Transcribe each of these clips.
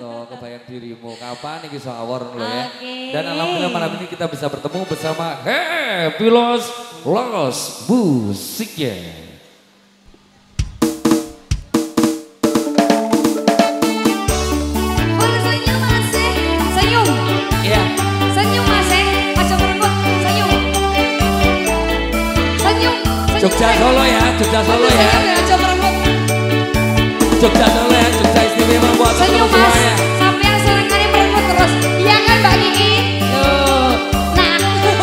toh, kebayang dirimu. Kapan nih kisah awor lo ya. Dan alhamdulillah malam ini kita bisa bertemu bersama Happy Los musiknya. Jogja Solo ya, Jogja Solo ya. Jogja Solo ya, Jogja istimewa buat senyum mas, sampai yang sering kali merebut terus. Iya kan Mbak Kiki? Nah.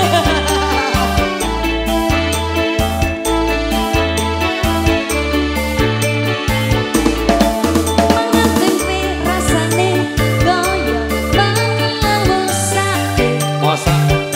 Mengetempe rasane goyang banget sate. Masa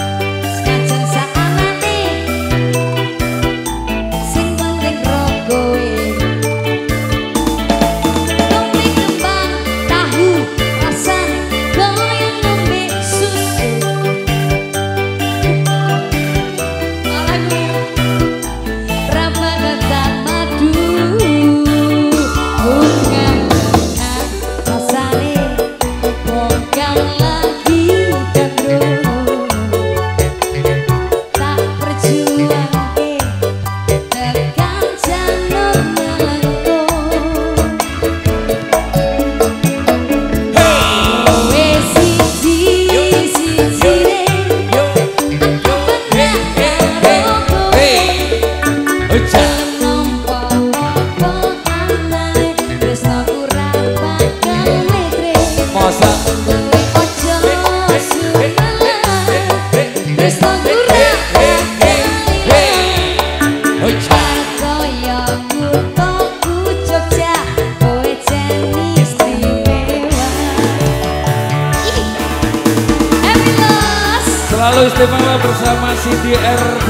selalu istimewa bersama Cindy R3.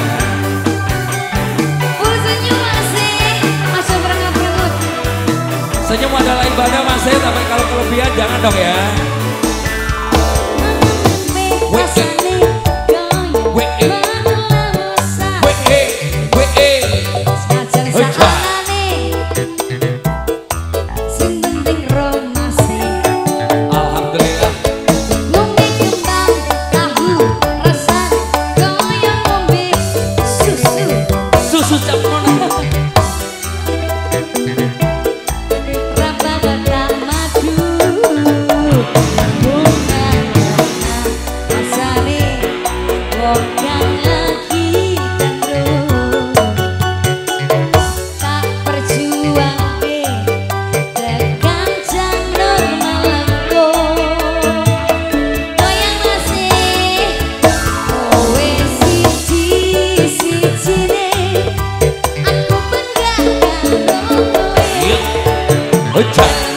Senyum masih, masuk berengut-berengut. Senyum adalah ibadah masih, tapi kalau kelebihan jangan dong ya. Good time.